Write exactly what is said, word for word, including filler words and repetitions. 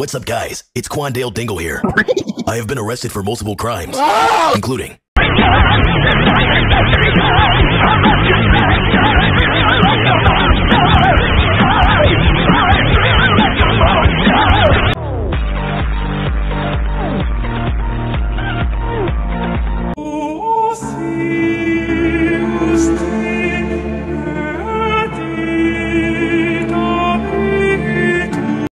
What's up, guys? It's Quandale Dingle here. I have been arrested for multiple crimes, Oh! including